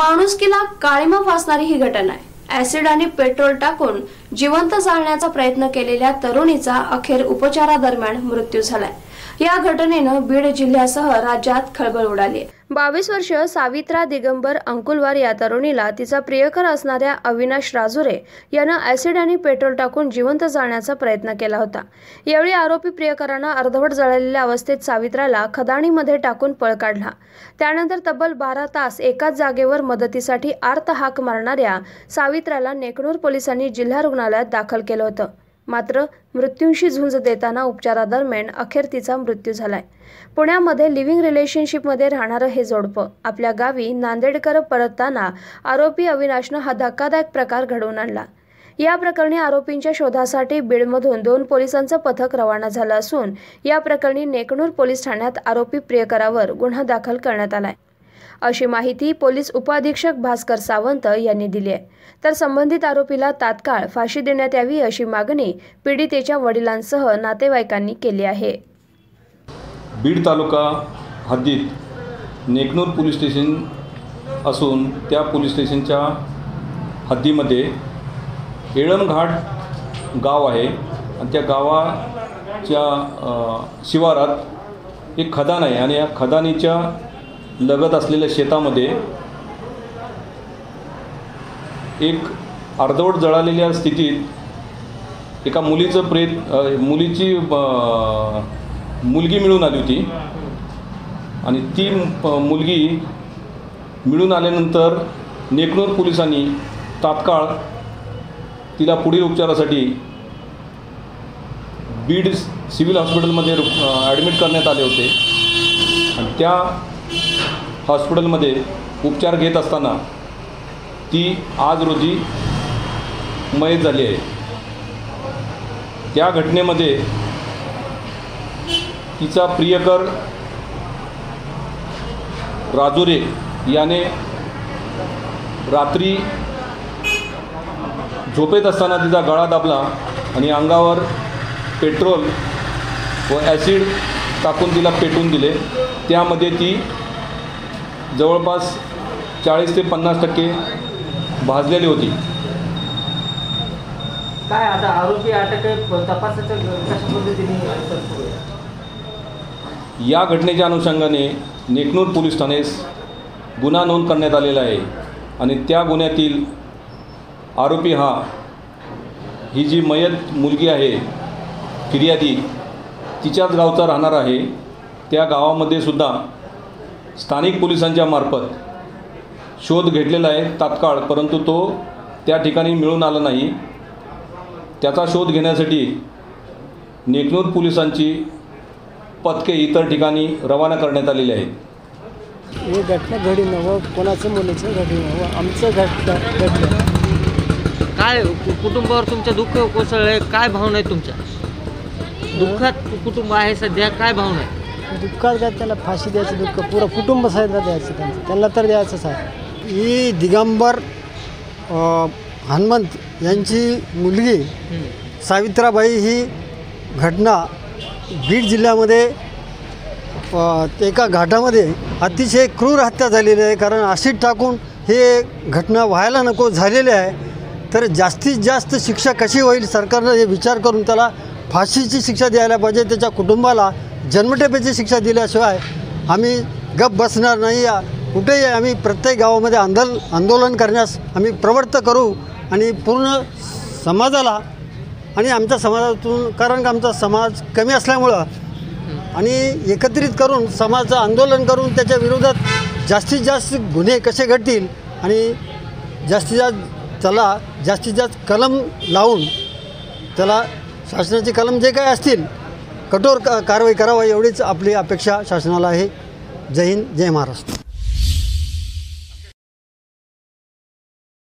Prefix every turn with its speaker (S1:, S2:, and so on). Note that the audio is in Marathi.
S1: माणुसकीला काळिमा फासणारी ही घटना आहे। ऍसिड आणि पेट्रोल टाकून जिवंत जाळण्याचा प्रयत्न केलेल्या तरुणीचा अखेर उपचारादरम्यान मृत्यू झालाय। या घटनेनं बीड जिल्ह्यासह राज्यात खळबळ उडाली। 22 वर्षीय सावित्रा दिगंबर अंकुलवार या तरुणीला तिचा प्रियकर असणाऱ्या अविनाश राजुरे यानं ऍसिड आणि पेट्रोल टाकून जिवंत जाळण्याचा प्रयत्न केला होता। यावेळी आरोपी प्रियकरानं अर्धवट जळलेल्या अवस्थेत सावित्राला खदाणीमध्ये टाकून पळ काढला। त्यानंतर तब्बल 12 तास एकाच जागेवर मदतीसाठी आर्त हाक मारणाऱ्या सावित्राला नेकनूर पोलिसांनी जिल्हा रुग्णालयात दाखल केलं होतं। मात्र मृत्यूशी झुंज देताना उपचारादरम्यान अखेर तिचा मृत्यू झालाय। पुण्यामध्ये लिव्हिंग रिलेशनशिपमध्ये राहणारं हे जोडपं आपल्या गावी नांदेडकर परतताना आरोपी अविनाशनं हा धक्कादायक प्रकार घडवून आणला। या प्रकरणी आरोपींच्या शोधासाठी बीडमधून 2 पोलिसांचं पथक रवाना झालं असून या प्रकरणी नेकनूर पोलीस ठाण्यात आरोपी प्रियकरावर गुन्हा दाखल करण्यात आलाय, अशी माहिती पोलीस उपअधीक्षक भास्कर सावंत यांनी दिली आहे। तर संबंधित आरोपीला तात्काळ फाशी देण्यात यावी अशी मागणी पीडितेच्या वडिलांसह नातेवाईकांनी केली आहे।
S2: बीड तालुका हद्दीत नेकनूर पोलीस स्टेशन असून त्या पोलीस स्टेशनच्या हद्दीमध्ये येळमघाट गाव आहे आणि त्या गावाच्या शिवारात एक खदान आहे आणि या खदानीच्या लगत असलेल्या शेतामध्ये एक अर्धवट जळालेल्या स्थितीत एका मुलीची मुलगी मिळून आली होती आणि ती मुलगी मिळून आल्यानंतर नेकनूर पोलिसांनी तात्काळ तिला पुढील उपचारासाठी बीड सिव्हिल हॉस्पिटलमध्ये ॲडमिट करण्यात आले होते आणि त्या हॉस्पिटलमध्ये उपचार घेत असताना ती आज रोजी मयत झाली आहे। त्या घटनेमध्ये तिचा प्रियकर राजुरे याने रात्री झोपेत असताना तिचा गळा दाबला आणि अंगावर पेट्रोल व ॲसिड टाकून तिला पेटून दिले। त्यामध्ये ती जवळपास 40 ते 50% भाजलेली होती।
S3: काय आता आरोपी अटक तपासाच्या कशा पद्धतीने
S2: या घटनेच्या अनुषंगाने नेकनूर पोलीस ठाण्यास गुन्हा नोंद करण्यात आलेला आहे आणि त्या गुन्ह्यातील आरोपी ही जी मयत मुलगी आहे फिर्यादी तिच्याच गावचा राहणार आहे। त्या गावामध्ये सुद्धा स्थानिक पोलिसांच्या मार्फत शोध घेतलेला आहे तात्काळ, परंतु तो त्या ठिकाणी मिळून आला नाही। त्याचा शोध घेण्यासाठी नेकनूर पोलिसांची पथके इतर ठिकाणी रवाना करण्यात आलेली आहेत।
S4: हे घटना घडी नवं कोणाचं मुलीचं घडी नवं आमचं घडलं।
S3: काय कुटुंबावर तुमचं दुःख कोसळलंय, काय भावना आहे तुमच्या? दुःखात कुटुंब आहे सध्या, काय भावना आहे?
S4: दुःखात काय त्याला फाशी द्यायचं, दुःख पुरं कुटुंब साहेब द्यायचं त्यांना तर द्यायचंच आहे। ही दिगंबर हनुमंत यांची मुलगी सावित्राबाई ही घटना बीड जिल्ह्यामध्ये एका घाटामध्ये अतिशय क्रूर हत्या झालेली आहे। कारण ॲसिड टाकून हे घटना व्हायला नको झालेली आहे। तर जास्तीत जास्त शिक्षा कशी होईल सरकारनं हे विचार करून त्याला फाशीची शिक्षा द्यायला पाहिजे। त्याच्या कुटुंबाला जन्मठेपेची शिक्षा दिल्याशिवाय आम्ही गप बसणार नाही। कुठेही आम्ही प्रत्येक गावामध्ये आंदोलन करण्यास आम्ही प्रवृत्त करू आणि पूर्ण समाजाला आणि आमच्या समाजातून, कारण आमचा समाज कमी असल्यामुळं आणि एकत्रित करून समाजाचं आंदोलन करून त्याच्या विरोधात जास्तीत जास्त गुन्हे कसे घडतील आणि जास्तीत जास्त कलम लावून त्याला शासनाचे कलम जे काय असतील कठोर कारवाई करावा एवढीच आपली अपेक्षा शासनाला आहे। जय हिंद, जय महाराष्ट्र।